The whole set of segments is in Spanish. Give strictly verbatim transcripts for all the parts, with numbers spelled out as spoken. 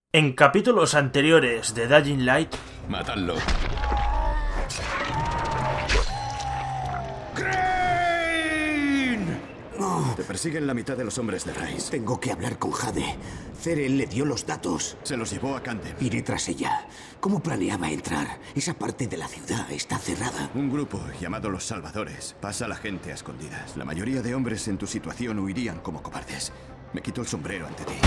En capítulos anteriores de Dying Light... ¡Matadlo! ¡Crane! Oh. Te persiguen la mitad de los hombres de Rais. Tengo que hablar con Jade. Zeren le dio los datos. Se los llevó a Camden. Iré tras ella. ¿Cómo planeaba entrar? Esa parte de la ciudad está cerrada. Un grupo llamado Los Salvadores pasa a la gente a escondidas. La mayoría de hombres en tu situación huirían como cobardes. Me quito el sombrero ante ti.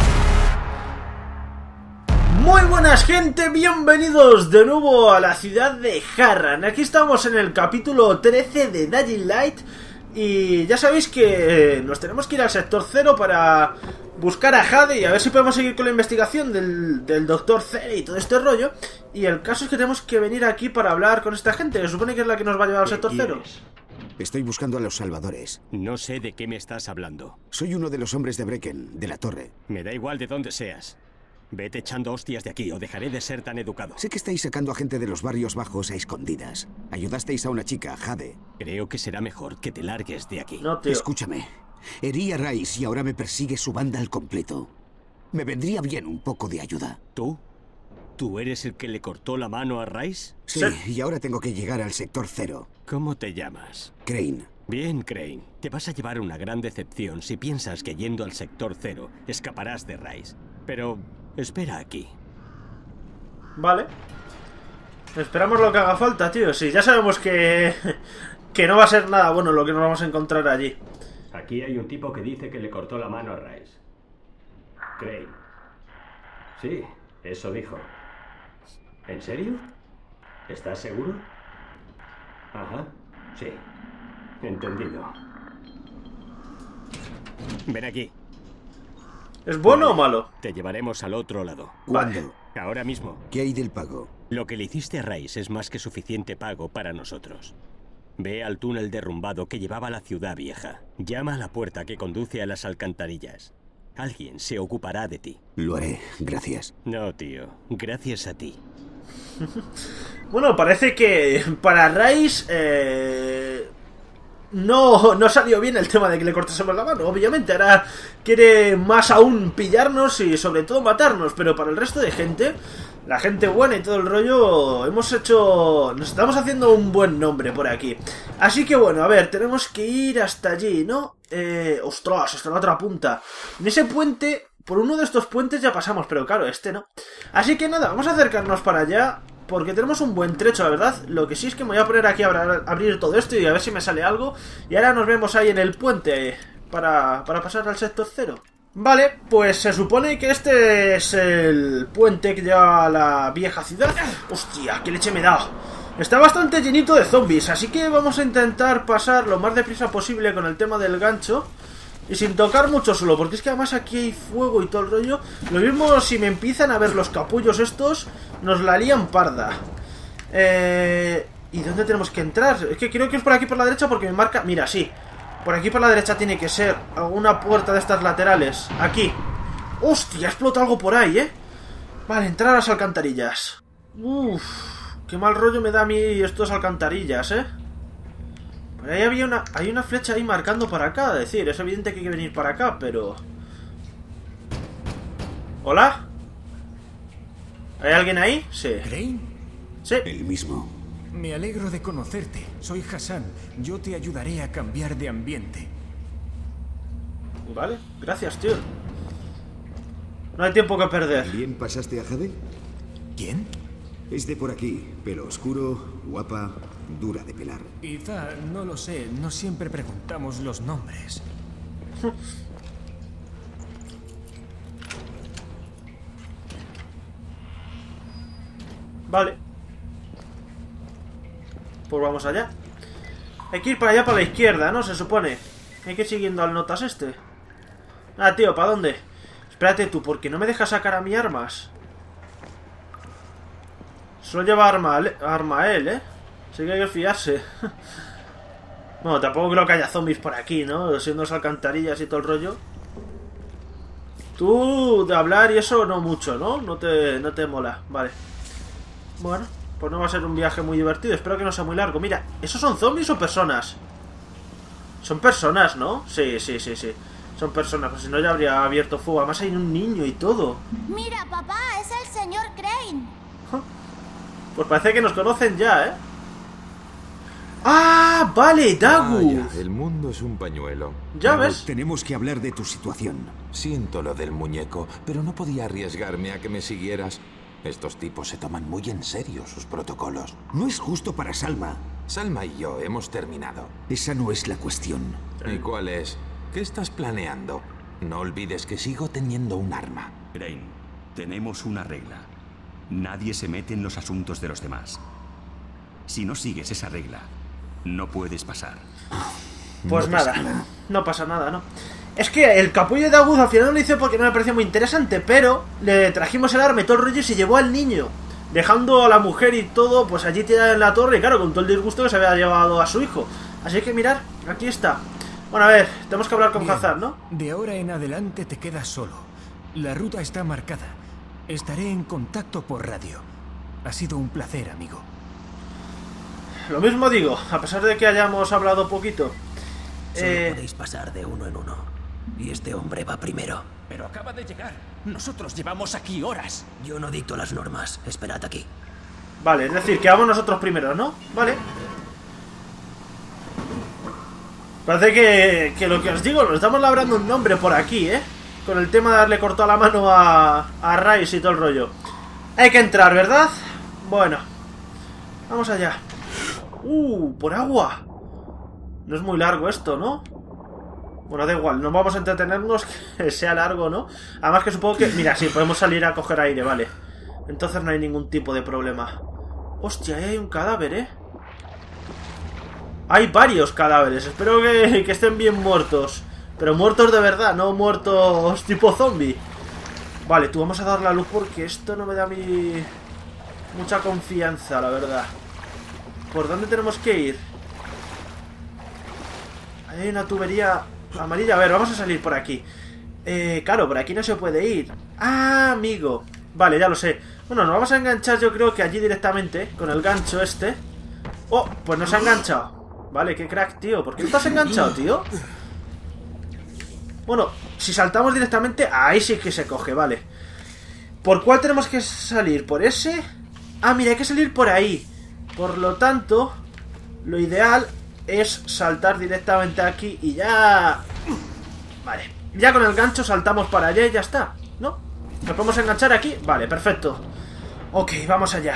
Muy buenas, gente, bienvenidos de nuevo a la ciudad de Harran. Aquí estamos en el capítulo trece de Dying Light. Y ya sabéis que nos tenemos que ir al sector cero para buscar a Jade y a ver si podemos seguir con la investigación del, del doctor C y todo este rollo. Y el caso es que tenemos que venir aquí para hablar con esta gente, que se supone que es la que nos va a llevar al sector cero. Estoy buscando a los Salvadores. No sé de qué me estás hablando. Soy uno de los hombres de Brecken, de la torre. Me da igual de dónde seas. Vete echando hostias de aquí o dejaré de ser tan educado. Sé que estáis sacando a gente de los barrios bajos a escondidas. Ayudasteis a una chica, Jade. Creo que será mejor que te largues de aquí. No, tío. Escúchame. Herí a Rais y ahora me persigue su banda al completo. Me vendría bien un poco de ayuda. ¿Tú? ¿Tú eres el que le cortó la mano a Rais? Sí, sí. Y ahora tengo que llegar al sector cero. ¿Cómo te llamas? Crane. Bien, Crane. Te vas a llevar una gran decepción si piensas que yendo al sector cero escaparás de Rais. Pero espera aquí. Vale. Esperamos lo que haga falta, tío. Sí, ya sabemos que... que no va a ser nada bueno lo que nos vamos a encontrar allí. Aquí hay un tipo que dice que le cortó la mano a Rais. Crane. Sí, eso dijo. ¿En serio? ¿Estás seguro? Ajá, sí. Entendido. Ven aquí. ¿Es bueno vale. o malo? Te llevaremos al otro lado. ¿Cuándo? Ahora mismo. ¿Qué hay del pago? Lo que le hiciste a Rais es más que suficiente pago para nosotros. Ve al túnel derrumbado que llevaba a la ciudad vieja. Llama a la puerta que conduce a las alcantarillas. Alguien se ocupará de ti. Lo haré, gracias. No, tío. Gracias a ti. Bueno, parece que para Rais eh, no, no salió bien el tema de que le cortásemos la mano. Obviamente, ahora quiere más aún pillarnos y sobre todo matarnos. Pero para el resto de gente, la gente buena y todo el rollo, hemos hecho... nos estamos haciendo un buen nombre por aquí. Así que bueno, a ver, tenemos que ir hasta allí, ¿no? Eh, ostras, hasta la otra punta. En ese puente... por uno de estos puentes ya pasamos, pero claro, este no. Así que nada, vamos a acercarnos para allá, porque tenemos un buen trecho, la verdad. Lo que sí es que me voy a poner aquí a abrir todo esto y a ver si me sale algo. Y ahora nos vemos ahí en el puente para, para pasar al sector cero. Vale, pues se supone que este es el puente que lleva a la vieja ciudad. Hostia, qué leche me da. Está bastante llenito de zombies, así que vamos a intentar pasar lo más deprisa posible con el tema del gancho. Y sin tocar mucho solo, porque es que además aquí hay fuego y todo el rollo. Lo mismo si me empiezan a ver los capullos estos, nos la lían parda. Eh... ¿Y dónde tenemos que entrar? Es que creo que es por aquí por la derecha porque me marca... Mira, sí. Por aquí por la derecha tiene que ser alguna puerta de estas laterales. Aquí. ¡Hostia! Explota algo por ahí, ¿eh? Vale, entrar a las alcantarillas. Uff. Qué mal rollo me da a mí estos alcantarillas, ¿eh? Por ahí había una... hay una flecha ahí marcando para acá. Es decir, es evidente que hay que venir para acá, pero... ¿Hola? ¿Hay alguien ahí? Sí. ¿Crane? Sí. El mismo. Me alegro de conocerte. Soy Hassan. Yo te ayudaré a cambiar de ambiente. Vale, gracias, tío. No hay tiempo que perder. ¿Bien pasaste a Jade? ¿Quién? Es de por aquí. Pelo oscuro, guapa, dura de pelar. Quizá, no lo sé. No siempre preguntamos los nombres. Vale. Pues vamos allá. Hay que ir para allá, para la izquierda, ¿no? Se supone. Hay que ir siguiendo al notas este. Ah, tío, ¿para dónde? Espérate tú, ¿por qué no me dejas sacar a mi armas? Solo lleva arma, arma a él, ¿eh? Así que hay que fiarse. Bueno, tampoco creo que haya zombies por aquí, ¿no? Siendo las alcantarillas y todo el rollo. Tú, de hablar y eso, no mucho, ¿no? No te, no te mola, vale. Bueno, pues no va a ser un viaje muy divertido. Espero que no sea muy largo. Mira, ¿esos son zombies o personas? Son personas, ¿no? Sí, sí, sí, sí. son personas, pues si no ya habría abierto fuego. Además hay un niño y todo. Mira, papá, es el señor Crane. Pues parece que nos conocen ya, ¿eh? ¡Ah! Vale, Dagu. Vaya, el mundo es un pañuelo. ¿Ya Dagu, ves? tenemos que hablar de tu situación. Siento lo del muñeco, pero no podía arriesgarme a que me siguieras. Estos tipos se toman muy en serio sus protocolos. No es justo para Salma. Salma y yo hemos terminado. Esa no es la cuestión. ¿Y cuál es? ¿Qué estás planeando? No olvides que sigo teniendo un arma. Crane, tenemos una regla. Nadie se mete en los asuntos de los demás. Si no sigues esa regla, no puedes pasar. Pues No nada, pasa nada. no pasa nada, ¿no? Es que el capullo de Dagu al final no lo hice porque no me pareció muy interesante, pero le trajimos el arma y todo el rollo y se llevó al niño, dejando a la mujer y todo, pues allí tirada en la torre, y claro, con todo el disgusto que se había llevado a su hijo. Así que mirad, aquí está. Bueno, a ver, tenemos que hablar con Bien, Hazard, ¿no? De ahora en adelante te quedas solo. La ruta está marcada. Estaré en contacto por radio. Ha sido un placer, amigo. Lo mismo digo, a pesar de que hayamos hablado poquito. Solo Eh, podéis pasar de uno en uno. Y este hombre va primero. Pero acaba de llegar. Nosotros llevamos aquí horas. Yo no dicto las normas. Esperad aquí. Vale, es decir, que vamos nosotros primero, ¿no? Vale. Parece que, que lo que os digo, nos estamos labrando un nombre por aquí, ¿eh? Con el tema de darle cortado la mano a, a Rice y todo el rollo. Hay que entrar, ¿verdad? Bueno. Vamos allá. Uh, por agua. No es muy largo esto, ¿no? Bueno, da igual, no vamos a entretenernos que sea largo, ¿no? Además que supongo que... Mira, sí, podemos salir a coger aire, vale. Entonces no hay ningún tipo de problema. Hostia, ahí hay un cadáver, ¿eh? Hay varios cadáveres, espero que, que estén bien muertos. Pero muertos de verdad, no muertos tipo zombie. Vale, tú vamos a dar la luz porque esto no me da a mí mucha confianza, la verdad. ¿Por dónde tenemos que ir? Ahí hay una tubería amarilla. A ver, vamos a salir por aquí. Eh, claro, por aquí no se puede ir. Ah, amigo. Vale, ya lo sé. Bueno, nos vamos a enganchar yo creo que allí directamente, con el gancho este. Oh, pues nos ha enganchado. Vale, qué crack, tío. ¿Por qué estás enganchado, tío? Bueno, si saltamos directamente, ahí sí que se coge, vale. ¿Por cuál tenemos que salir? ¿Por ese? Ah, mira, hay que salir por ahí. Por lo tanto, lo ideal es saltar directamente aquí y ya... Vale, ya con el gancho saltamos para allá y ya está, ¿no? ¿Nos podemos enganchar aquí? Vale, perfecto. Ok, vamos allá.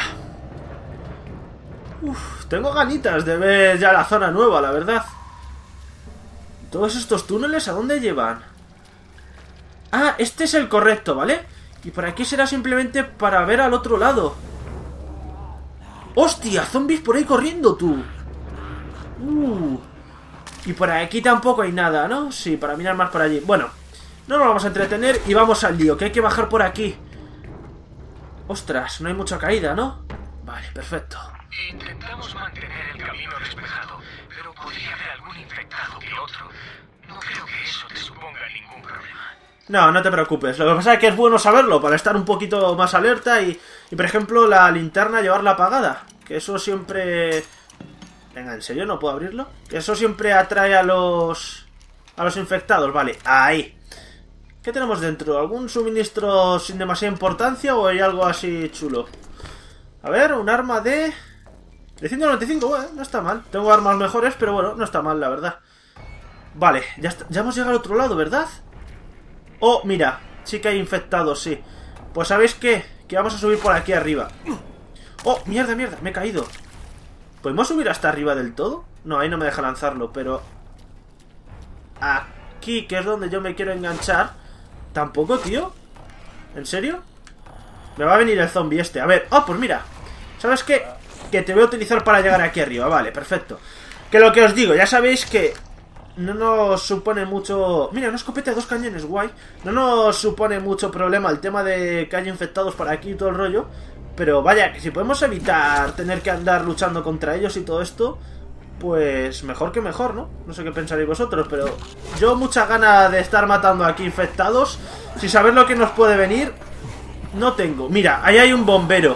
Uf, tengo ganitas de ver ya la zona nueva, la verdad. Todos estos túneles, ¿a dónde llevan? Ah, este es el correcto, ¿vale? Y por aquí será simplemente para ver al otro lado. ¡Hostia! Zombies por ahí corriendo, tú. Uh. Y por aquí tampoco hay nada, ¿no? Sí, para mirar más por allí. Bueno, no nos vamos a entretener y vamos al lío, que hay que bajar por aquí. Ostras, no hay mucha caída, ¿no? Vale, perfecto. Intentamos mantener el camino despejado, pero podría haber algún infectado que otro. No creo que eso te suponga ningún problema. No, no te preocupes. Lo que pasa es que es bueno saberlo para estar un poquito más alerta y, y por ejemplo, la linterna llevarla apagada. Que eso siempre... Venga, ¿en serio no puedo abrirlo? Que eso siempre atrae a los... a los infectados. Vale, ahí. ¿Qué tenemos dentro? ¿Algún suministro sin demasiada importancia o hay algo así chulo? A ver, un arma de... de ciento noventa y cinco, bueno, no está mal. Tengo armas mejores, pero bueno, no está mal, la verdad. Vale, ya, está, ya hemos llegado al otro lado, ¿verdad? Oh, mira, sí que hay infectados, sí. Pues ¿sabéis qué? Que vamos a subir por aquí arriba. Oh, mierda, mierda, me he caído. ¿Podemos subir hasta arriba del todo? No, ahí no me deja lanzarlo, pero... aquí, que es donde yo me quiero enganchar. ¿Tampoco, tío? ¿En serio? Me va a venir el zombie este. A ver, oh, pues mira. ¿Sabes qué? Que te voy a utilizar para llegar aquí arriba. Vale, perfecto. Que lo que os digo, ya sabéis que no nos supone mucho... Mira, una escopeta de dos cañones, guay. No nos supone mucho problema el tema de que haya infectados por aquí y todo el rollo. Pero vaya, que si podemos evitar tener que andar luchando contra ellos y todo esto, pues mejor que mejor, ¿no? No sé qué pensaréis vosotros, pero yo mucha gana de estar matando aquí infectados. Sin saber lo que nos puede venir, no tengo. Mira, ahí hay un bombero.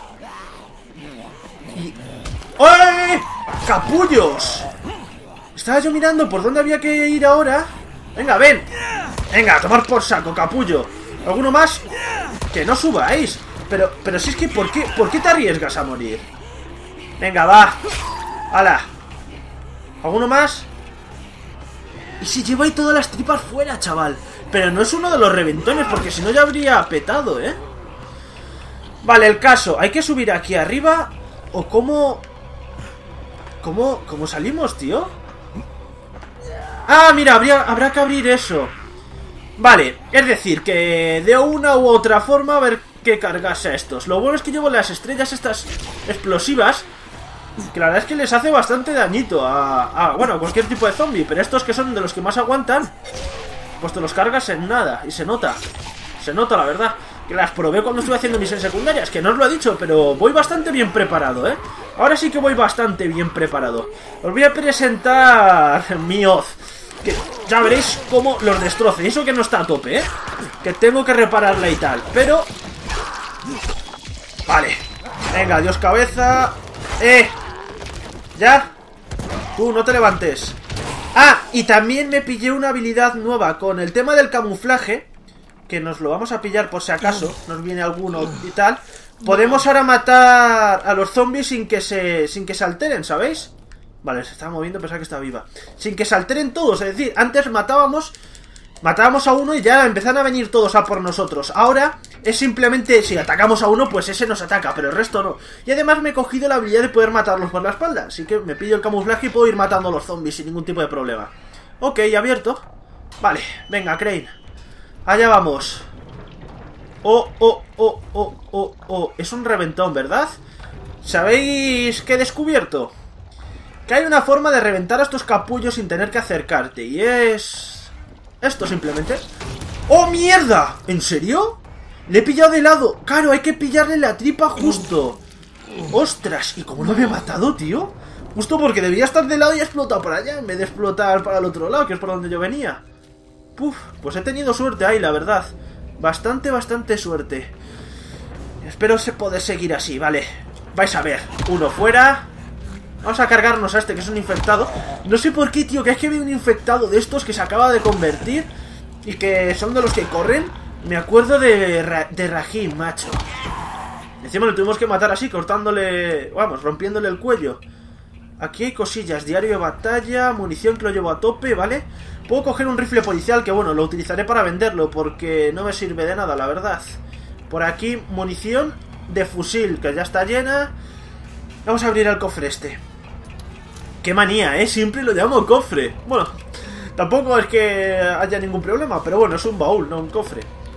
Y... ¡Ay! ¡Capullos! Estaba yo mirando por dónde había que ir ahora Venga, ven. Venga, a tomar por saco, capullo. ¿Alguno más? Que no subáis. Pero, pero si es que, ¿por qué, ¿por qué te arriesgas a morir? Venga, va. ¡Hala! ¿Alguno más? Y si lleva ahí todas las tripas fuera, chaval. Pero no es uno de los reventones, porque si no ya habría petado, ¿eh? Vale, el caso. ¿Hay que subir aquí arriba? ¿O cómo? ¿Cómo, cómo salimos, tío? Ah, mira, habría, habrá que abrir eso. Vale, es decir, que de una u otra forma a ver qué cargas a estos. Lo bueno es que llevo las estrellas estas explosivas, que la verdad es que les hace bastante dañito a, a, bueno, a cualquier tipo de zombie. Pero estos que son de los que más aguantan, pues te los cargas en nada. Y se nota, se nota la verdad. Que las probé cuando estuve haciendo misiones secundarias, que no os lo he dicho, pero voy bastante bien preparado, ¿eh? Ahora sí que voy bastante bien preparado. Os voy a presentar mi hoz, que ya veréis cómo los destroce. Y eso que no está a tope, ¿eh? Que tengo que repararla y tal, pero... Vale. Venga, adiós cabeza. Eh ¿Ya? Tú, no te levantes. Ah, y también me pillé una habilidad nueva con el tema del camuflaje, que nos lo vamos a pillar por si acaso nos viene alguno y tal. Podemos ahora matar a los zombies sin que se sin que se alteren, ¿sabéis? Vale, se estaba moviendo, pensaba que estaba viva. Sin que se alteren todos, es decir, antes matábamos Matábamos a uno y ya empezaron a venir todos a por nosotros. Ahora es simplemente, si atacamos a uno, pues ese nos ataca, pero el resto no. Y además me he cogido la habilidad de poder matarlos por la espalda, así que me pillo el camuflaje y puedo ir matando a los zombies sin ningún tipo de problema. Ok, abierto. Vale, venga, Crane. Allá vamos. Oh, oh, oh, oh, oh, oh. Es un reventón, ¿verdad? ¿Sabéis qué he descubierto? Que hay una forma de reventar a estos capullos sin tener que acercarte. Y es... esto simplemente. ¡Oh, mierda! ¿En serio? Le he pillado de lado. Claro, hay que pillarle la tripa justo. ¡Ostras! ¿Y cómo lo había matado, tío? Justo porque debía estar de lado y ha explotado para allá en vez de explotar para el otro lado, que es por donde yo venía. Puf, pues he tenido suerte ahí, la verdad. Bastante, bastante suerte. Espero se poder seguir así, vale. Vais a ver. Uno fuera. Vamos a cargarnos a este que es un infectado. No sé por qué, tío, que es que vi un infectado de estos que se acaba de convertir y que son de los que corren. Me acuerdo de, Ra de Rahim, macho. Encima lo tuvimos que matar así, cortándole... vamos, rompiéndole el cuello. Aquí hay cosillas, diario de batalla, munición que lo llevo a tope, ¿vale? Puedo coger un rifle policial que, bueno, lo utilizaré para venderlo porque no me sirve de nada, la verdad. Por aquí, munición de fusil, que ya está llena. Vamos a abrir el cofre este. Qué manía, ¿eh? Siempre lo llamo cofre. Bueno, tampoco es que haya ningún problema, pero bueno, es un baúl, no un cofre.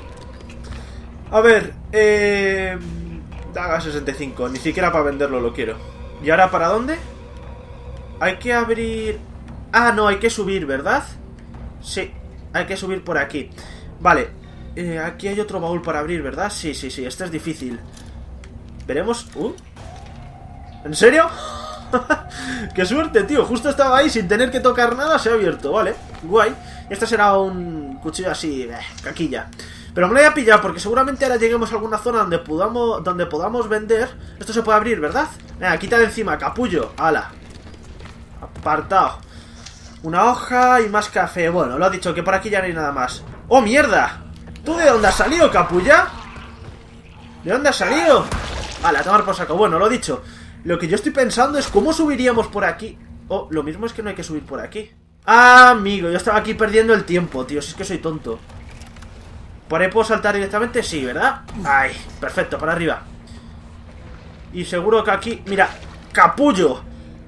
A ver, eh... Daga sesenta y cinco, ni siquiera para venderlo lo quiero. ¿Y ahora para dónde? Hay que abrir... ah, no, hay que subir, ¿verdad? Sí, hay que subir por aquí. Vale, eh, aquí hay otro baúl para abrir, ¿verdad? Sí, sí, sí, este es difícil. Veremos... Uh. ¿En serio? ¡Qué suerte, tío! Justo estaba ahí sin tener que tocar nada, se ha abierto, vale. Guay. Este será un cuchillo así, eh, caquilla. Pero me lo voy a pillar porque seguramente ahora lleguemos a alguna zona donde podamos, donde podamos vender. Esto se puede abrir, ¿verdad? Venga, quita de encima, capullo. Ala. Apartado. Una hoja y más café. Bueno, lo ha dicho, que por aquí ya no hay nada más. ¡Oh, mierda! ¿Tú de dónde has salido, capulla? ¿De dónde has salido? Ala, a tomar por saco. Bueno, lo he dicho. Lo que yo estoy pensando es cómo subiríamos por aquí. Oh, lo mismo es que no hay que subir por aquí. Ah, amigo, yo estaba aquí perdiendo el tiempo, tío. Si es que soy tonto. ¿Por ahí puedo saltar directamente? Sí, ¿verdad? Ay, perfecto, para arriba. Y seguro que aquí... mira, capullo.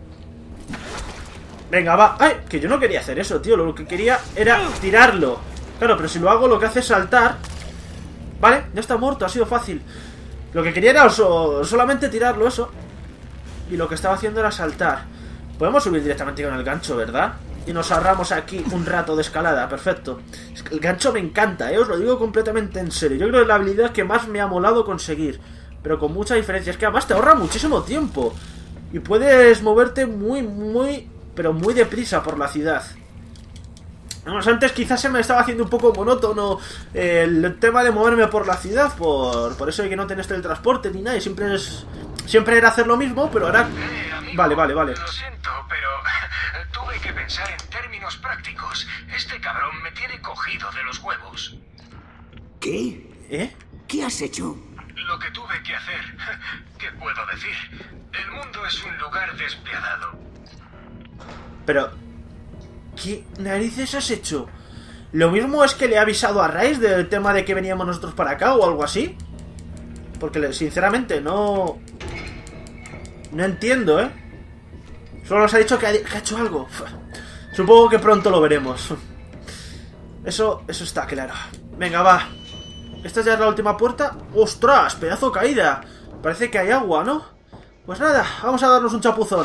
Venga, va. Ay, que yo no quería hacer eso, tío. Lo que quería era tirarlo. Claro, pero si lo hago lo que hace es saltar. Vale, ya está muerto, ha sido fácil. Lo que quería era so solamente tirarlo, eso. Y lo que estaba haciendo era saltar. Podemos subir directamente con el gancho, ¿verdad? Y nos ahorramos aquí un rato de escalada, perfecto. Es que el gancho me encanta, ¿eh? Os lo digo completamente en serio. Yo creo que es la habilidad que más me ha molado conseguir. Pero con mucha diferencia. Es que además te ahorra muchísimo tiempo. Y puedes moverte muy, muy... pero muy deprisa por la ciudad. Vamos, antes quizás se me estaba haciendo un poco monótono eh, el tema de moverme por la ciudad. Por, por eso de que no tenés teletransporte ni nada. Y siempre es... siempre era hacer lo mismo, pero ahora... amigo. Vale, vale, vale. Lo siento, pero tuve que pensar en términos prácticos. Este cabrón me tiene cogido de los huevos. ¿Qué? ¿Eh? ¿Qué has hecho? Lo que tuve que hacer. ¿Qué puedo decir? El mundo es un lugar despiadado. Pero... ¿qué narices has hecho? Lo mismo es que le he avisado a Rais del tema de que veníamos nosotros para acá o algo así. Porque sinceramente no... No entiendo, ¿eh? Solo nos ha dicho que ha, que ha hecho algo. Supongo que pronto lo veremos. Eso, eso está claro. Venga, va. Esta ya es la última puerta. ¡Ostras! Pedazo caída. Parece que hay agua, ¿no? Pues nada, vamos a darnos un chapuzón.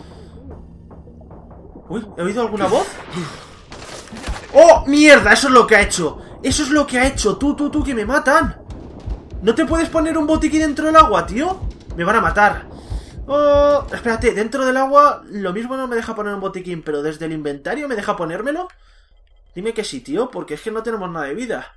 Uy, ¿he oído alguna voz? ¡Oh, mierda! Eso es lo que ha hecho. Eso es lo que ha hecho. Tú, tú, tú, que me matan. ¿No te puedes poner un botiquín dentro del agua, tío? Me van a matar. Oh, espérate, dentro del agua lo mismo no me deja poner un botiquín, pero desde el inventario me deja ponérmelo. Dime que sí, tío, porque es que no tenemos nada de vida.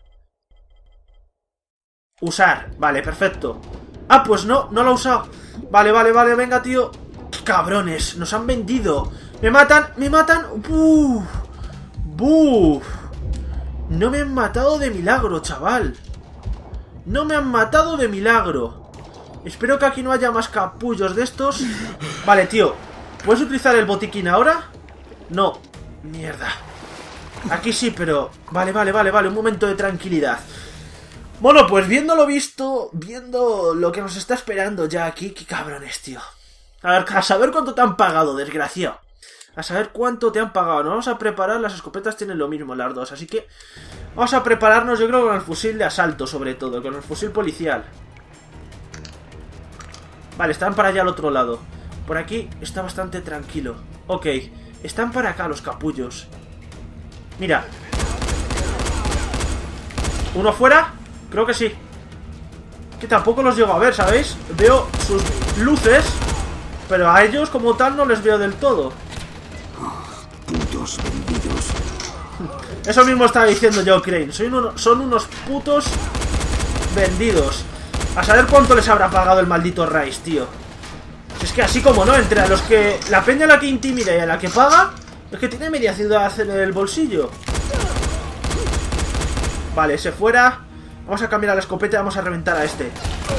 Usar, vale, perfecto. Ah, pues no, no lo he usado. Vale, vale, vale, venga, tío. ¡Qué cabrones! Nos han vendido. Me matan, me matan. Buf, buf. No me han matado de milagro, chaval. No me han matado de milagro. Espero que aquí no haya más capullos de estos. Vale, tío. ¿Puedes utilizar el botiquín ahora? No. Mierda. Aquí sí, pero... Vale, vale, vale, vale. Un momento de tranquilidad. Bueno, pues viendo lo visto, viendo lo que nos está esperando ya aquí, qué cabrones, tío. A ver, a saber cuánto te han pagado, desgraciado. A saber cuánto te han pagado. Nos vamos a preparar, las escopetas tienen lo mismo las dos, así que... Vamos a prepararnos, yo creo, con el fusil de asalto, sobre todo, con el fusil policial. Vale, están para allá al otro lado. Por aquí está bastante tranquilo. Ok, están para acá los capullos. Mira. ¿Uno fuera? Creo que sí. Que tampoco los llego a ver, ¿sabéis? Veo sus luces, pero a ellos como tal no les veo del todo. Putos vendidos. Eso mismo estaba diciendo yo, Crane. Son, uno, son unos putos vendidos. A saber cuánto les habrá pagado el maldito Rais, tío. Es que así como no, entre a los que... La peña a la que intimida y a la que paga, es que tiene media ciudad en el bolsillo. Vale, ese fuera. Vamos a cambiar a la escopeta y vamos a reventar a este.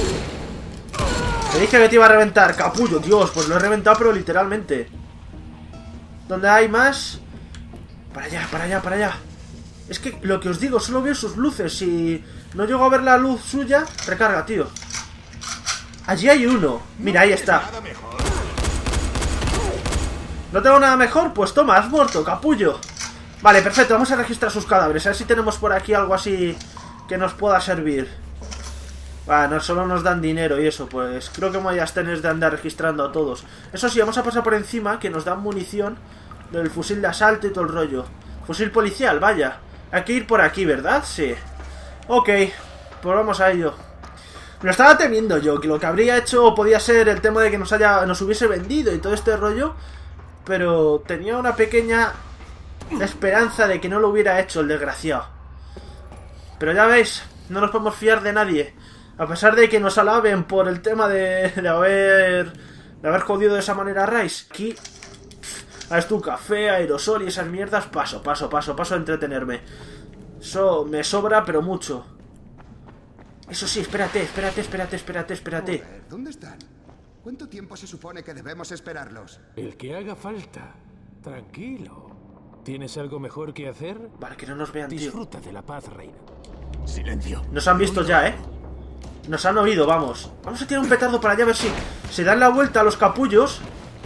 Te dije que te iba a reventar, capullo, Dios. Pues lo he reventado, pero literalmente. ¿Dónde hay más? Para allá, para allá, para allá. Es que lo que os digo, solo veo sus luces. Si no llego a ver la luz suya, recarga, tío. Allí hay uno. Mira, ahí está. ¿No tengo nada mejor? Pues toma, has muerto, capullo. Vale, perfecto, vamos a registrar sus cadáveres. A ver si tenemos por aquí algo así que nos pueda servir. Bueno, solo nos dan dinero y eso, pues creo que me voy a tener de andar registrando a todos. Eso sí, vamos a pasar por encima, que nos dan munición del fusil de asalto y todo el rollo. Fusil policial, vaya. Hay que ir por aquí, ¿verdad? Sí. Ok, pues vamos a ello. Me lo estaba temiendo yo, que lo que habría hecho podía ser el tema de que nos haya nos hubiese vendido y todo este rollo. Pero tenía una pequeña esperanza de que no lo hubiera hecho el desgraciado. Pero ya veis, no nos podemos fiar de nadie. A pesar de que nos alaben por el tema de, de haber de haber jodido de esa manera a Rais. Aquí, haz tu café, aerosol y esas mierdas. Paso, paso, paso, paso a entretenerme. Eso me sobra, pero mucho. Eso sí, espérate, espérate, espérate, espérate, espérate. Joder, ¿dónde están? ¿Cuánto tiempo se supone que debemos esperarlos? El que haga falta. Tranquilo. ¿Tienes algo mejor que hacer? Vale, que no nos vean, tío. Disfruta de la paz, reina. Silencio. Nos han visto ya, ¿eh? Nos han oído, vamos. Vamos a tirar un petardo para allá a ver si se dan la vuelta a los capullos.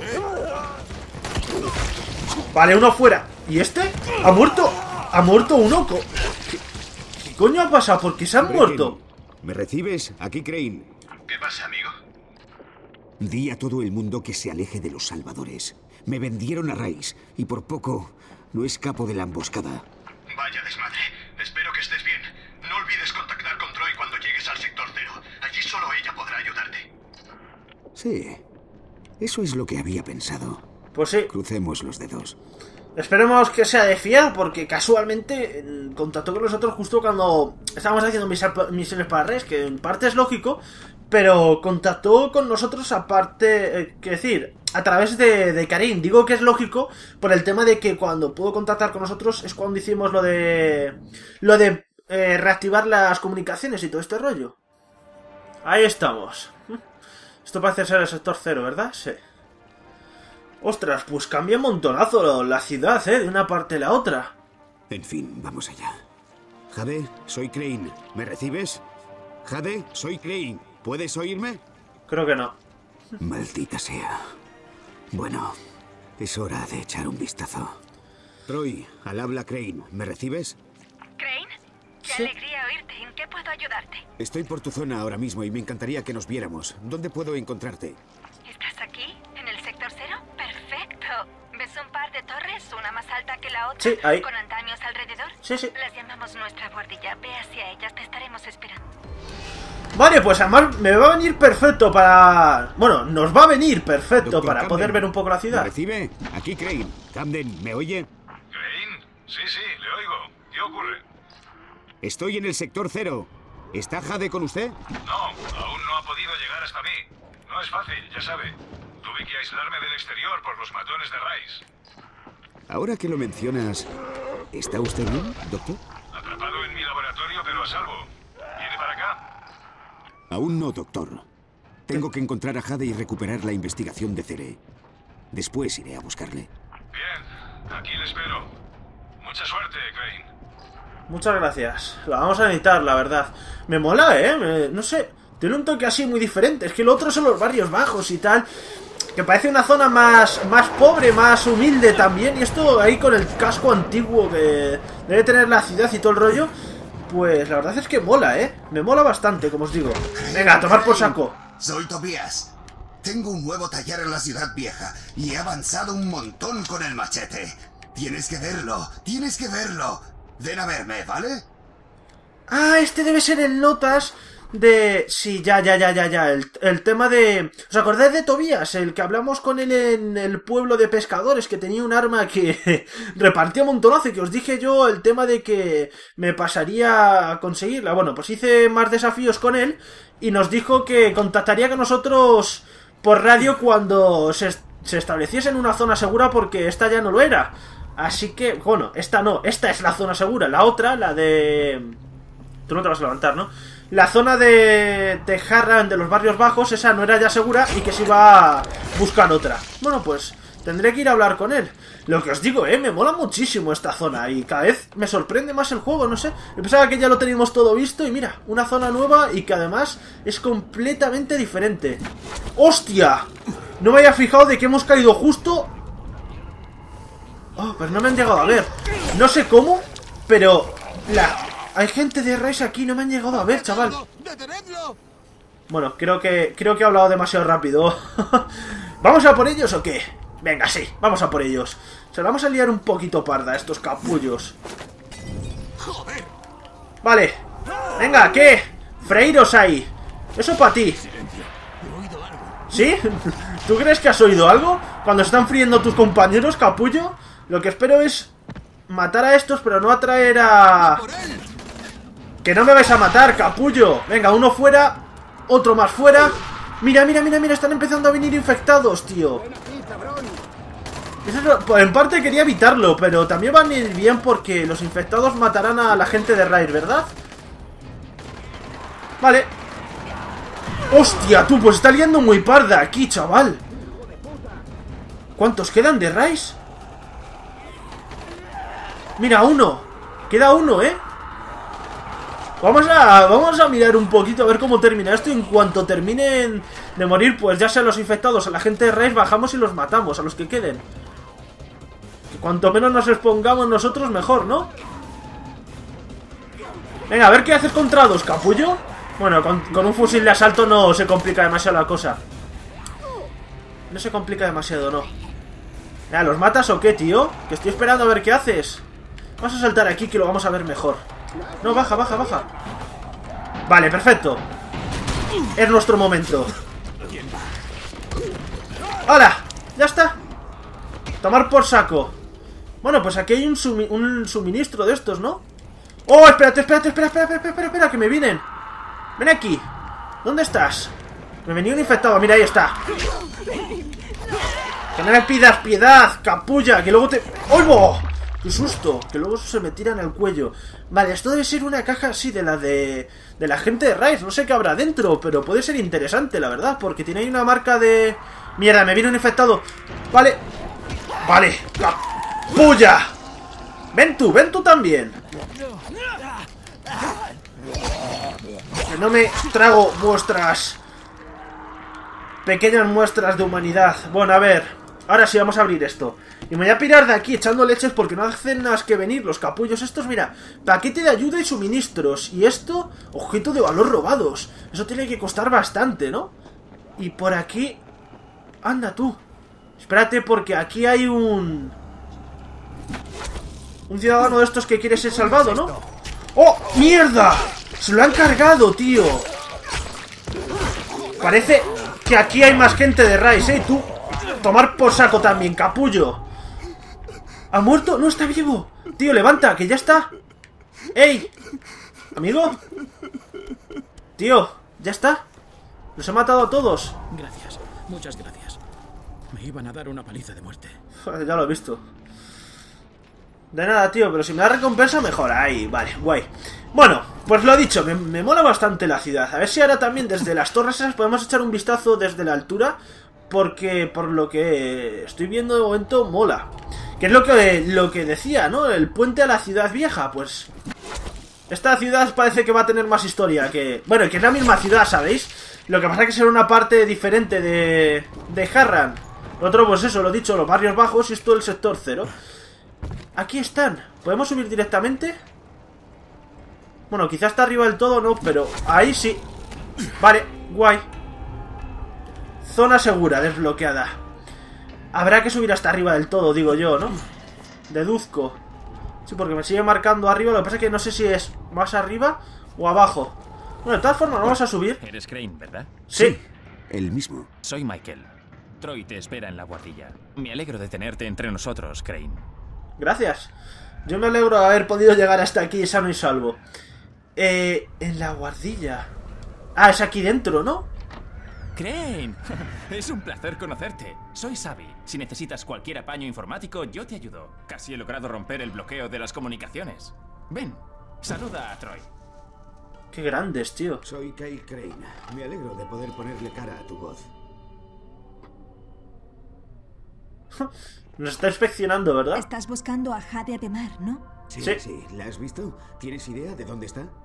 Vale, uno fuera. ¿Y este? ¿Ha muerto? ¿Ha muerto uno? ¿Qué, qué coño ha pasado? ¿Por qué se han muerto? ¿Me recibes? Aquí, Crane. ¿Qué pasa, amigo? Di a todo el mundo que se aleje de los salvadores. Me vendieron a Rais y por poco no escapo de la emboscada. Vaya desmadre. Espero que estés bien. No olvides contactar con Troy cuando llegues al sector cero. Allí solo ella podrá ayudarte. Sí, eso es lo que había pensado. Pues sí. Crucemos los dedos. Esperemos que sea de fiar, porque casualmente contactó con nosotros justo cuando estábamos haciendo mis misiones para Res, que en parte es lógico, pero contactó con nosotros aparte, eh, que decir, a través de, de Karim. Digo que es lógico por el tema de que cuando pudo contactar con nosotros es cuando hicimos lo de lo de eh, reactivar las comunicaciones y todo este rollo. Ahí estamos. Esto parece ser el sector cero, ¿verdad? Sí. Ostras, pues cambia un montonazo la ciudad, ¿eh? De una parte a la otra. En fin, vamos allá. Jade, soy Crane. ¿Me recibes? Jade, soy Crane. ¿Puedes oírme? Creo que no. Maldita sea. Bueno, es hora de echar un vistazo. Troy, al habla Crane. ¿Me recibes? ¿Crane? Qué Sí. alegría oírte. ¿En qué puedo ayudarte? Estoy por tu zona ahora mismo y me encantaría que nos viéramos. ¿Dónde puedo encontrarte? ¿Estás aquí? ¿En el sector cero? Perfecto. ¿Ves un par de torres, una más alta que la otra? Sí, ahí. ¿Con andamios alrededor? Sí, sí. Las llamamos nuestra guardilla. Ve hacia ellas, te estaremos esperando. Vale, pues además me va a venir perfecto para... Bueno, nos va a venir perfecto Doctor para Camden, poder ver un poco la ¿Me ciudad. recibe? Aquí Crane. Camden, ¿me oye? ¿Crane? Sí, sí, le oigo. ¿Qué ocurre? Estoy en el sector cero. ¿Está Jade con usted? No, aún no ha podido llegar hasta mí. No es fácil, ya sabe. Tuve que aislarme del exterior por los matones de Rice. Ahora que lo mencionas, ¿está usted bien, doctor? Atrapado en mi laboratorio, pero a salvo. ¿Viene para acá? Aún no, doctor. Tengo que encontrar a Jade y recuperar la investigación de Cere. Después iré a buscarle. Bien, aquí le espero. Mucha suerte, Crane. Muchas gracias. La vamos a necesitar, la verdad. Me mola, ¿eh? Me- no sé. Tiene un toque así muy diferente. Es que lo otro son los barrios bajos y tal. Que parece una zona más, más pobre, más humilde también. Y esto ahí con el casco antiguo que debe tener la ciudad y todo el rollo. Pues la verdad es que mola, ¿eh? Me mola bastante, como os digo. Venga, a tomar por saco. Soy Tobías. Tengo un nuevo taller en la ciudad vieja y he avanzado un montón con el machete. Tienes que verlo, tienes que verlo. Ven a verme, ¿vale? Ah, este debe ser el notas de... Sí, ya, ya, ya, ya, ya. El, el tema de... ¿Os acordáis de Tobías? El que hablamos con él en el pueblo de pescadores, que tenía un arma que repartía montonazo y que os dije yo el tema de que me pasaría a conseguirla. Bueno, pues hice más desafíos con él y nos dijo que contactaría con nosotros por radio cuando se, se estableciese en una zona segura, porque esta ya no lo era. Así que, bueno, esta no, esta es la zona segura. La otra, la de... Tú no te vas a levantar, ¿no? La zona de, de Harran, de los barrios bajos, esa no era ya segura y que se iba a buscar otra. Bueno, pues tendré que ir a hablar con él. Lo que os digo, eh, me mola muchísimo esta zona y cada vez me sorprende más el juego, no sé. Yo pensaba que ya lo teníamos todo visto y mira, una zona nueva y que además es completamente diferente. ¡Hostia! No me había fijado de que hemos caído justo... Oh, pero no me han llegado a ver. No sé cómo, pero... la... Hay gente de Rice aquí, no me han llegado a ver, chaval. Bueno, creo que creo que he hablado demasiado rápido. ¿Vamos a por ellos o qué? Venga, sí, vamos a por ellos. Se la vamos a liar un poquito parda a estos capullos. Vale. Venga, ¿qué? Freiros ahí. Eso para ti. ¿Sí? ¿Tú crees que has oído algo? Cuando están friendo tus compañeros, capullo. Lo que espero es matar a estos, pero no atraer a... ¡Que no me vais a matar, capullo! Venga, uno fuera, otro más fuera. Mira, mira, mira, mira, están empezando a venir infectados, tío. Eso es lo... En parte quería evitarlo, pero también van a ir bien porque los infectados matarán a la gente de Raid, ¿verdad? Vale. ¡Hostia, tú! Pues está liando muy parda aquí, chaval. ¿Cuántos quedan de Rice? Mira, uno. Queda uno, ¿eh? Vamos a, vamos a mirar un poquito a ver cómo termina esto. Y en cuanto terminen de morir, pues ya sean los infectados a la gente de Rice, bajamos y los matamos, a los que queden. Que cuanto menos nos expongamos nosotros, mejor, ¿no? Venga, a ver qué haces contra dos, capullo. Bueno, con, con un fusil de asalto no se complica demasiado la cosa. No se complica demasiado, ¿no? Ya, ¿los matas o qué, tío? Que estoy esperando a ver qué haces. Vamos a saltar aquí que lo vamos a ver mejor. No, baja, baja, baja. Vale, perfecto. Es nuestro momento. ¡Hala! Ya está. Tomar por saco. Bueno, pues aquí hay un, sumi un suministro de estos, ¿no? ¡Oh, espérate, espérate, espera, espera, espera, espera, espera, que me vienen! Ven aquí. ¿Dónde estás? Me venía un infectado, mira, ahí está. Que no me pidas piedad, capulla, que luego te... ¡Oigo! ¡Qué susto! Que luego se me tira en el cuello. Vale, esto debe ser una caja así de la de... de la gente de Rise. No sé qué habrá dentro, pero puede ser interesante, la verdad. Porque tiene ahí una marca de... Mierda, me viene un infectado. Vale. Vale. ¡Capulla! Ven tú, ven tú también. Que no me trago vuestras... pequeñas muestras de humanidad. Bueno, a ver. Ahora sí, vamos a abrir esto. Y me voy a pirar de aquí echando leches porque no hacen más que venir los capullos estos. Mira, paquete de ayuda y suministros. Y esto, objeto de valor robados. Eso tiene que costar bastante, ¿no? Y por aquí... Anda tú. Espérate porque aquí hay un... Un ciudadano de estos que quiere ser salvado, ¿no? ¡Oh, mierda! Se lo han cargado, tío. Parece que aquí hay más gente de Rise, ¿eh? Tú, tomar por saco también, capullo. ¿Ha muerto? No, está vivo. Tío, levanta, que ya está. ¡Ey! ¿Amigo? Tío, ¿ya está? ¿Los he matado a todos? Gracias, muchas gracias. Me iban a dar una paliza de muerte. Ya lo he visto. De nada, tío, pero si me da recompensa, mejor. Ahí, vale, guay. Bueno, pues lo dicho, me, me mola bastante la ciudad. A ver si ahora también desde las torres esas podemos echar un vistazo desde la altura. Porque por lo que estoy viendo de momento mola. Que es lo que, lo que decía, ¿no? El puente a la ciudad vieja, pues... Esta ciudad parece que va a tener más historia que... Bueno, que es la misma ciudad, ¿sabéis? Lo que pasa es que será una parte diferente de... De Harran. Lo otro, pues eso, lo dicho, los barrios bajos y esto el sector cero. Aquí están. ¿Podemos subir directamente? Bueno, quizás está arriba del todo, no, pero ahí sí. Vale, guay. Zona segura, desbloqueada. Habrá que subir hasta arriba del todo, digo yo, ¿no? Deduzco. Sí, porque me sigue marcando arriba. Lo que pasa es que no sé si es más arriba o abajo. Bueno, de todas formas, vamos a subir. Eres Crane, ¿verdad? Sí. Sí, el mismo. Soy Michael. Troy te espera en la guardilla. Me alegro de tenerte entre nosotros, Crane. Gracias. Yo me alegro de haber podido llegar hasta aquí sano y salvo. Eh, en la guardilla. Ah, es aquí dentro, ¿no? Crane, es un placer conocerte. Soy Xavi. Si necesitas cualquier apaño informático, yo te ayudo. Casi he logrado romper el bloqueo de las comunicaciones. Ven, saluda a Troy. Qué grandes, tío. Soy Kyle Crane. Me alegro de poder ponerle cara a tu voz. Nos está inspeccionando, ¿verdad? Estás buscando a Jade Ademar, ¿no? Sí, sí, sí. ¿La has visto? ¿Tienes idea de dónde está?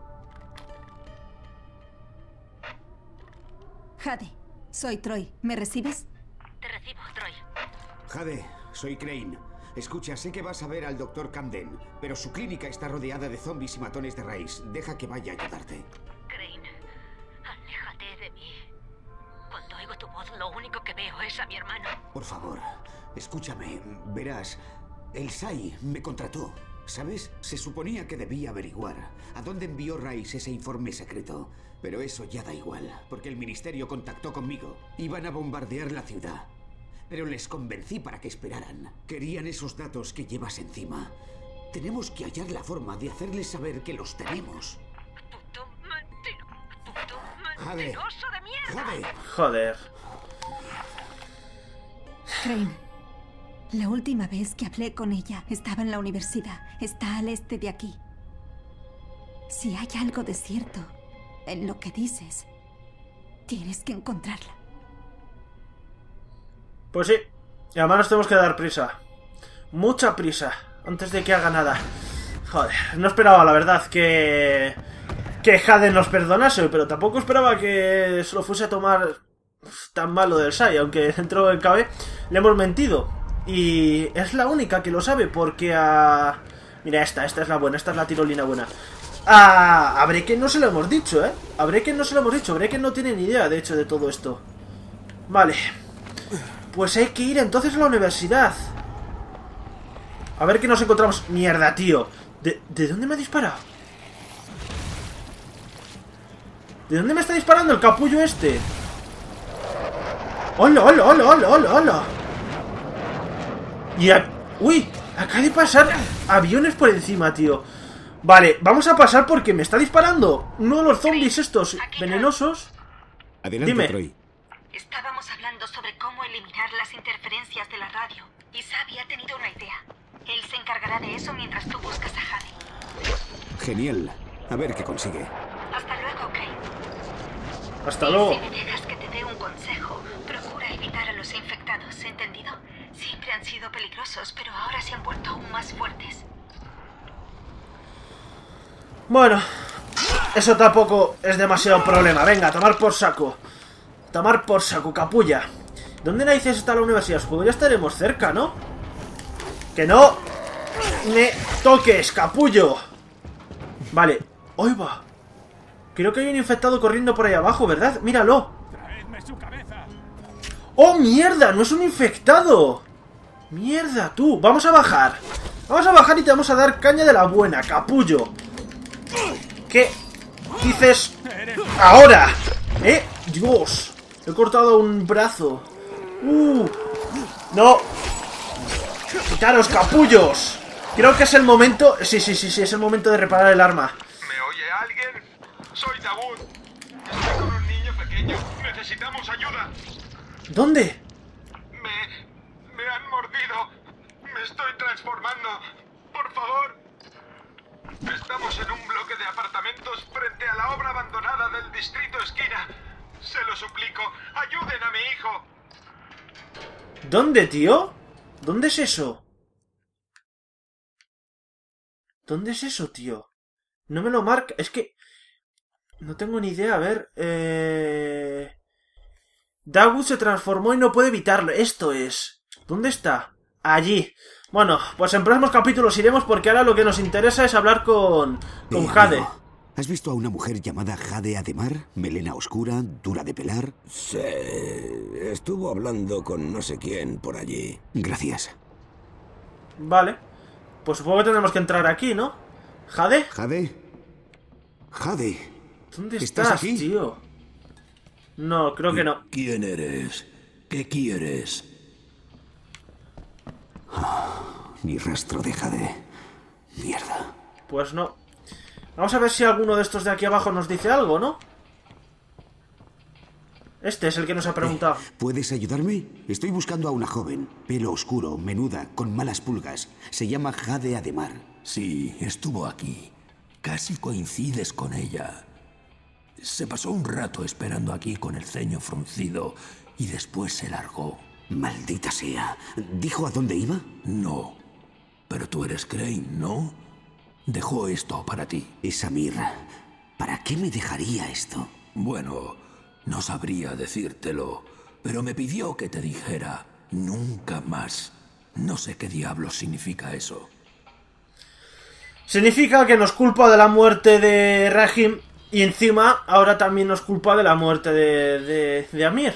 Jade, soy Troy. ¿Me recibes? Te recibo, Troy. Jade, soy Crane. Escucha, sé que vas a ver al doctor Camden, pero su clínica está rodeada de zombies y matones de Rise. Deja que vaya a ayudarte. Crane, aléjate de mí. Cuando oigo tu voz, lo único que veo es a mi hermano. Por favor, escúchame. Verás, el S A I me contrató. ¿Sabes? Se suponía que debía averiguar a dónde envió Rise ese informe secreto. Pero eso ya da igual, porque el ministerio contactó conmigo. Iban a bombardear la ciudad. Pero les convencí para que esperaran. Querían esos datos que llevas encima. Tenemos que hallar la forma de hacerles saber que los tenemos. Puto mentiro, puto Jade, mentiroso de mierda. Jade. Joder. Crane, la última vez que hablé con ella estaba en la universidad. Está al este de aquí. Si hay algo de cierto en lo que dices, tienes que encontrarla. Pues sí. Y además nos tenemos que dar prisa. Mucha prisa. Antes de que haga nada. Joder, no esperaba, la verdad, que... Que Jade nos perdonase. Pero tampoco esperaba que se lo fuese a tomar tan malo del S A I. Aunque dentro del cabe le hemos mentido. Y es la única que lo sabe. Porque a... Mira, esta, esta es la buena. Esta es la tirolina buena. A, a Brecken no se lo hemos dicho, ¿eh? A Brecken no se lo hemos dicho. Brecken no tiene ni idea, de hecho, de todo esto. Vale. Pues hay que ir entonces a la universidad. A ver qué nos encontramos. Mierda, tío. ¿De, ¿de dónde me ha disparado? ¿De dónde me está disparando el capullo este? ¡Hola, hola, hola, hola, hola, hola! Y a... ¡Uy! Acaba de pasar aviones por encima, tío. Vale, vamos a pasar porque me está disparando uno de los zombies estos venenosos. Adelante, Dime. Troy. Estábamos hablando sobre cómo eliminar las interferencias de la radio. Y Xavi ha tenido una idea. Él se encargará de eso mientras tú buscas a Jade. Genial. A ver qué consigue. Hasta luego, Crane. Hasta luego. Si me dejas que te dé un consejo, procura evitar a los infectados, ¿entendido? Siempre han sido peligrosos, pero ahora se han vuelto aún más fuertes. Bueno, eso tampoco es demasiado problema. Venga, a tomar por saco. Tomar por saco, capulla. ¿Dónde narices está la universidad? Supongo ya estaremos cerca, ¿no? ¡Que no me toques, capullo! Vale, ¡ahí va! Creo que hay un infectado corriendo por ahí abajo, ¿verdad? ¡Míralo! ¡Oh, mierda! ¡No es un infectado! ¡Mierda, tú! Vamos a bajar. Vamos a bajar y te vamos a dar caña de la buena, capullo. ¿Qué dices ahora? ¿Eh? ¡Dios! He cortado un brazo. ¡Uh! ¡No! ¡Quitaros, capullos! Creo que es el momento... Sí, sí, sí, sí, es el momento de reparar el arma. ¿Me oye alguien? Soy Dawood. Estoy con un niño pequeño. Necesitamos ayuda. ¿Dónde? Me... me han mordido. Me estoy transformando. Por favor. Estamos en un bloque de apartamentos frente a la obra abandonada del distrito esquina. Se lo suplico. Ayuden a mi hijo. ¿Dónde, tío? ¿Dónde es eso? ¿Dónde es eso, tío? No me lo marca. Es que... no tengo ni idea. A ver... Eh... Dawood se transformó y no puede evitarlo. Esto es... ¿Dónde está? Allí. Bueno, pues en próximos capítulos iremos porque ahora lo que nos interesa es hablar con... con Eh, Jade. amigo, ¿has visto a una mujer llamada Jade Ademar? Melena oscura, dura de pelar. Sí, estuvo hablando con no sé quién por allí. Gracias. Vale. Pues supongo que tendremos que entrar aquí, ¿no? ¿Jade? ¿Jade? Jade. ¿Dónde ¿Estás estás, aquí? tío? No, creo que no. ¿Quién eres? ¿Qué quieres? Ni rastro de Jade. Mierda. Pues no. Vamos a ver si alguno de estos de aquí abajo nos dice algo, ¿no? Este es el que nos ha preguntado. ¿Puedes ayudarme? Estoy buscando a una joven. Pelo oscuro, menuda, con malas pulgas. Se llama Jade Ademar. Sí, estuvo aquí. Casi coincides con ella. Se pasó un rato esperando aquí con el ceño fruncido y después se largó. Maldita sea. ¿Dijo a dónde iba? No. Pero tú eres Crane, ¿no? Dejó esto para ti. Esa mirra. ¿Para qué me dejaría esto? Bueno, no sabría decírtelo, pero me pidió que te dijera nunca más. No sé qué diablos significa eso. Significa que nos culpa de la muerte de Rahim y encima ahora también nos culpa de la muerte de, de, de Amir.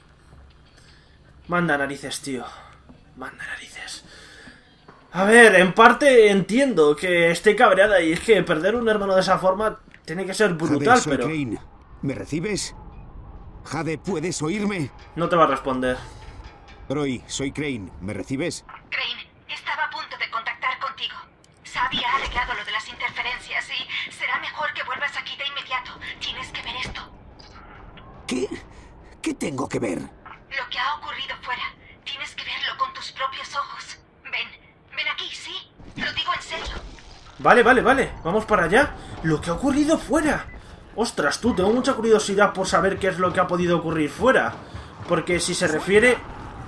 Manda narices, tío. Manda narices. A ver, en parte entiendo que esté cabreada y es que perder un hermano de esa forma tiene que ser brutal, Jade, soy pero... Crane. ¿Me recibes? Jade, ¿puedes oírme? No te va a responder. Troy, soy Crane. ¿Me recibes? Crane, estaba a punto de contactar contigo. Xavi ha arreglado lo de las interferencias y será mejor que vuelvas aquí de inmediato. Tienes que ver esto. ¿Qué? ¿Qué tengo que ver? Lo que ha ocurrido fuera. Tienes que verlo con tus propios ojos. Ven, ven aquí, ¿sí? Lo digo en serio. Vale, vale, vale. Vamos para allá. Lo que ha ocurrido fuera. Ostras, tú, tengo mucha curiosidad por saber qué es lo que ha podido ocurrir fuera. Porque si se refiere...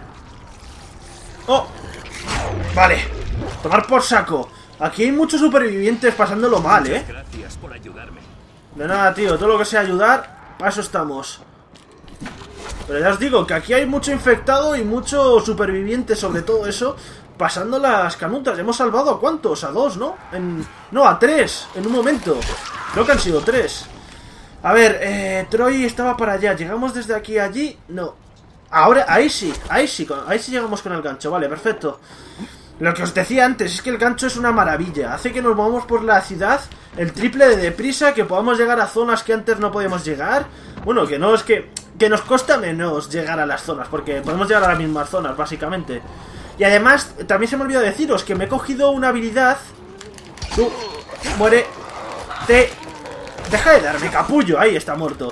¡Oh! Vale. Tomar por saco. Aquí hay muchos supervivientes pasándolo mal, ¿eh? Gracias por ayudarme. De nada, tío. Todo lo que sea ayudar, para eso estamos. Pero ya os digo que aquí hay mucho infectado y mucho superviviente sobre todo eso, pasando las canutas. Hemos salvado a cuántos, a dos, ¿no? En... No, a tres, en un momento. Creo que han sido tres. A ver, eh, Troy estaba para allá. ¿Llegamos desde aquí a allí? No. Ahora, ahí sí, ahí sí, ahí sí llegamos con el gancho. Vale, perfecto. Lo que os decía antes es que el gancho es una maravilla. Hace que nos movamos por la ciudad el triple de deprisa, que podamos llegar a zonas que antes no podíamos llegar. Bueno, que no es que... Que nos cuesta menos llegar a las zonas, porque podemos llegar a las mismas zonas, básicamente. Y además, también se me olvidó deciros que me he cogido una habilidad. Tú, muere. Te... Deja de darme, capullo. Ahí está muerto.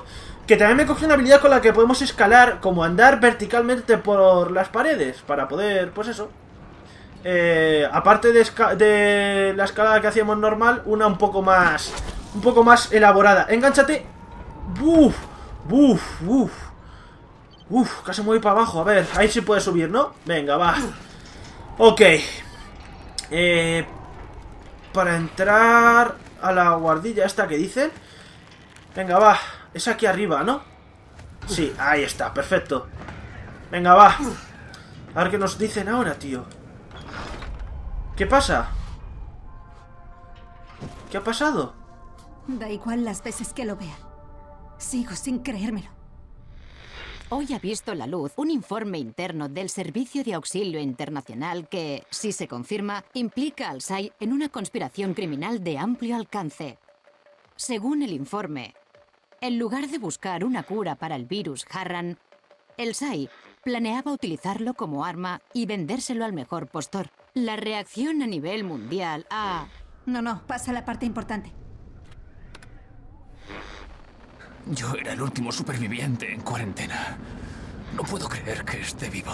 Que también me cogí una habilidad con la que podemos escalar, como andar verticalmente por las paredes, para poder, pues eso. Eh, aparte de, de la escalada que hacíamos normal, una un poco más, un poco más elaborada. Engánchate. Uf, uf, uf. Uf, casi me voy para abajo. A ver, ahí sí puede subir, ¿no? Venga, va. Ok. Eh, para entrar a la guardilla esta que dicen. Venga, va. Es aquí arriba, ¿no? Sí, ahí está, perfecto. Venga, va. A ver qué nos dicen ahora, tío. ¿Qué pasa? ¿Qué ha pasado? Da igual las veces que lo vean. Sigo sin creérmelo. Hoy ha visto la luz un informe interno del Servicio de Auxilio Internacional que, si se confirma, implica al S A I en una conspiración criminal de amplio alcance. Según el informe, en lugar de buscar una cura para el virus Harran, el S A I planeaba utilizarlo como arma y vendérselo al mejor postor. La reacción a nivel mundial ha... No, no, pasa la parte importante. Yo era el último superviviente en cuarentena. No puedo creer que esté vivo.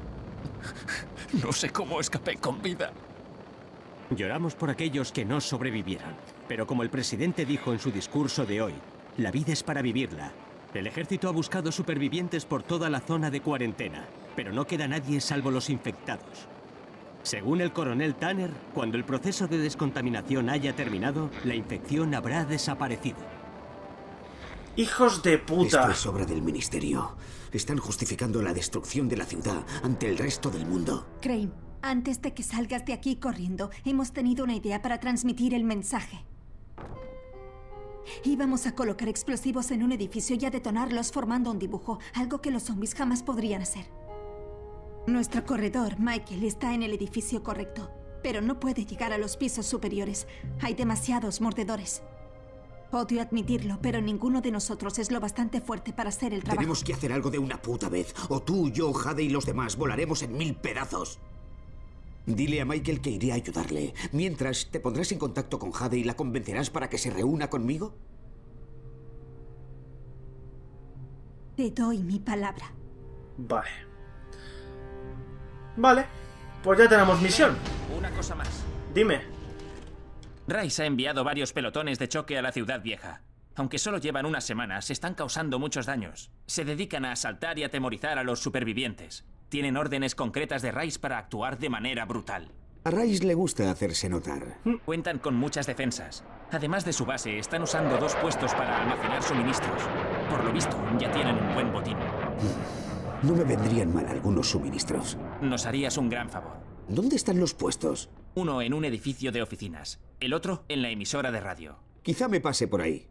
No sé cómo escapé con vida. Lloramos por aquellos que no sobrevivieron. Pero como el presidente dijo en su discurso de hoy, la vida es para vivirla. El ejército ha buscado supervivientes por toda la zona de cuarentena, pero no queda nadie salvo los infectados. Según el coronel Tanner, cuando el proceso de descontaminación haya terminado, la infección habrá desaparecido. Hijos de puta. Esto es obra del ministerio. Están justificando la destrucción de la ciudad ante el resto del mundo. Crane, antes de que salgas de aquí corriendo, hemos tenido una idea para transmitir el mensaje. Íbamos a colocar explosivos en un edificio y a detonarlos formando un dibujo, algo que los zombies jamás podrían hacer. Nuestro corredor, Michael, está en el edificio correcto, pero no puede llegar a los pisos superiores. Hay demasiados mordedores. Odio admitirlo, pero ninguno de nosotros es lo bastante fuerte para hacer el trabajo. Tenemos que hacer algo de una puta vez, o tú, yo, Jade y los demás volaremos en mil pedazos. Dile a Michael que iré a ayudarle. Mientras, ¿te pondrás en contacto con Jade y la convencerás para que se reúna conmigo? Te doy mi palabra. Vale. Vale. Pues ya tenemos misión. Una cosa más. Dime. Rice ha enviado varios pelotones de choque a la Ciudad Vieja. Aunque solo llevan unas semanas, están causando muchos daños. Se dedican a asaltar y atemorizar a los supervivientes. Tienen órdenes concretas de Rice para actuar de manera brutal. A Rice le gusta hacerse notar. Cuentan con muchas defensas. Además de su base, están usando dos puestos para almacenar suministros. Por lo visto, ya tienen un buen botín. No me vendrían mal algunos suministros. Nos harías un gran favor. ¿Dónde están los puestos? Uno en un edificio de oficinas, el otro en la emisora de radio. Quizá me pase por ahí.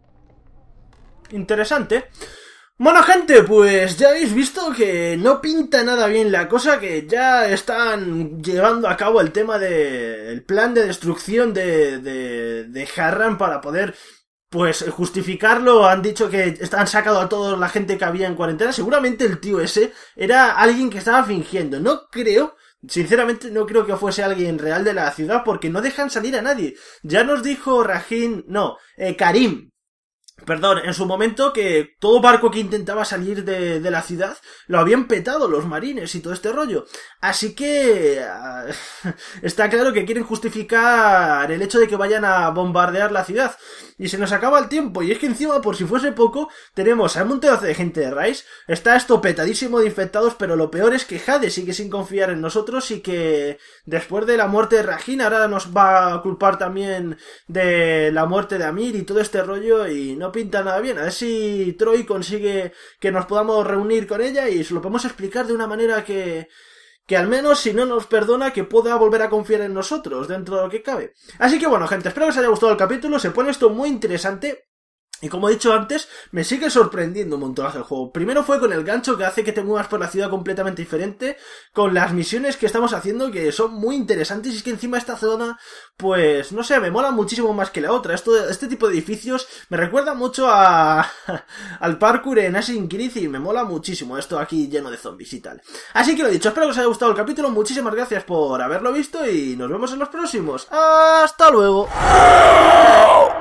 Interesante. Bueno, gente, pues ya habéis visto que no pinta nada bien la cosa, que ya están llevando a cabo el tema de... el plan de destrucción de, de, de Harran para poder, pues, justificarlo. Han dicho que han sacado a toda la gente que había en cuarentena. Seguramente el tío ese era alguien que estaba fingiendo. No creo... Sinceramente no creo que fuese alguien real de la ciudad porque no dejan salir a nadie. Ya nos dijo Rahim, no, eh, Karim, perdón, en su momento que todo barco que intentaba salir de, de la ciudad lo habían petado los marines y todo este rollo. Así que uh, está claro que quieren justificar el hecho de que vayan a bombardear la ciudad. Y se nos acaba el tiempo, y es que encima, por si fuese poco, tenemos a un montón de gente de Rice, está esto petadísimo de infectados, pero lo peor es que Jade sigue sin confiar en nosotros y que después de la muerte de Rahim ahora nos va a culpar también de la muerte de Amir y todo este rollo, y no pinta nada bien. A ver si Troy consigue que nos podamos reunir con ella y se lo podemos explicar de una manera que... que al menos, si no nos perdona, que pueda volver a confiar en nosotros, dentro de lo que cabe. Así que bueno, gente, espero que os haya gustado el capítulo, se pone esto muy interesante. Y como he dicho antes, me sigue sorprendiendo un montón el juego. Primero fue con el gancho que hace que te muevas por la ciudad completamente diferente, con las misiones que estamos haciendo que son muy interesantes, y es que encima esta zona, pues, no sé, me mola muchísimo más que la otra. Esto, este tipo de edificios me recuerda mucho a al parkour en Assassin's Creed y me mola muchísimo esto aquí lleno de zombies y tal. Así que lo dicho, espero que os haya gustado el capítulo, muchísimas gracias por haberlo visto y nos vemos en los próximos. ¡Hasta luego!